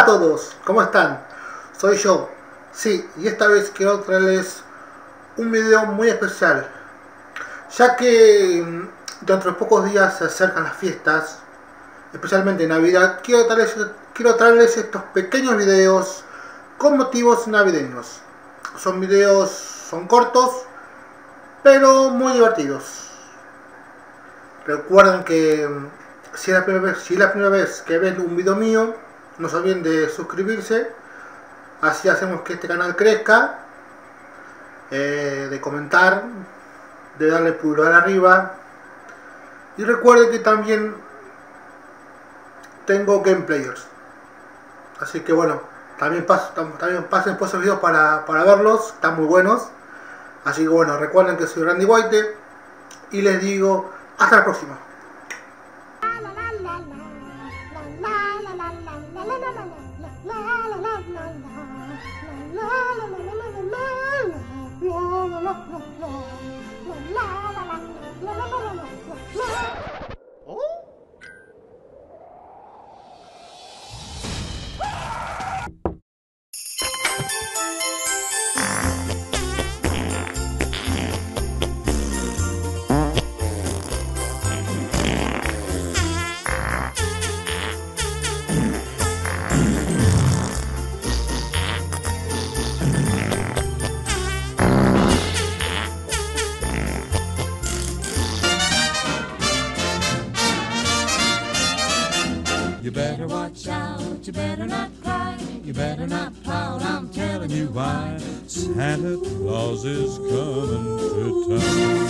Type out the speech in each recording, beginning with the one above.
a todos, ¿cómo están? Soy yo, sí, y esta vez quiero traerles un video muy especial, ya que dentro de pocos días se acercan las fiestas, especialmente Navidad. Quiero traerles estos pequeños videos con motivos navideños. Son cortos, pero muy divertidos. Recuerden que si es la primera vez que ven un video mío, no se olviden de suscribirse, así hacemos que este canal crezca, de comentar, de darle pulgar arriba, y recuerden que también tengo gameplayers, así que bueno, también pasen por esos videos para verlos, están muy buenos. Así que bueno, recuerden que soy Randy White y les digo hasta la próxima. You better watch out, you better not cry, you better not pout, I'm telling you why. Santa Claus is coming to town.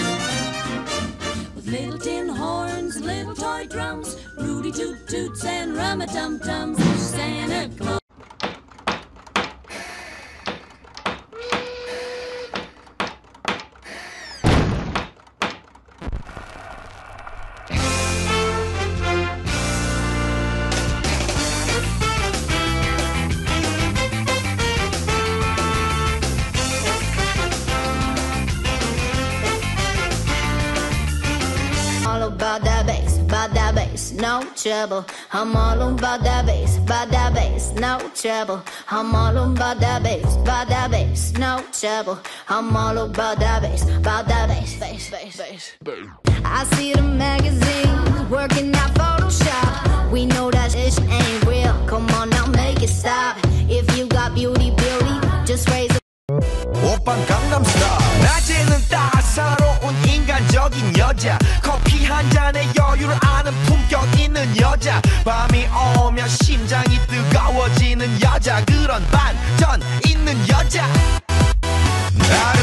With little tin horns and little toy drums, Rudy Toot Toots and Rum-a-Tum-Tums, Santa Claus. All about that bass, no trouble. I'm all about that bass, no trouble. I'm all about that bass, no trouble. I'm all about that bass, bass. I see the magazines working out Photoshop. We know that shit ain't real. Come on now, make it stop. If you got beauty, just raise it. 오빤 강남스타일 낮에는 따사로운 인간적인 여자 커피 한 잔에 여유를 아는 품격 있는 여자 밤이 오면 심장이 뜨거워지는 여자 그런 반전 있는 여자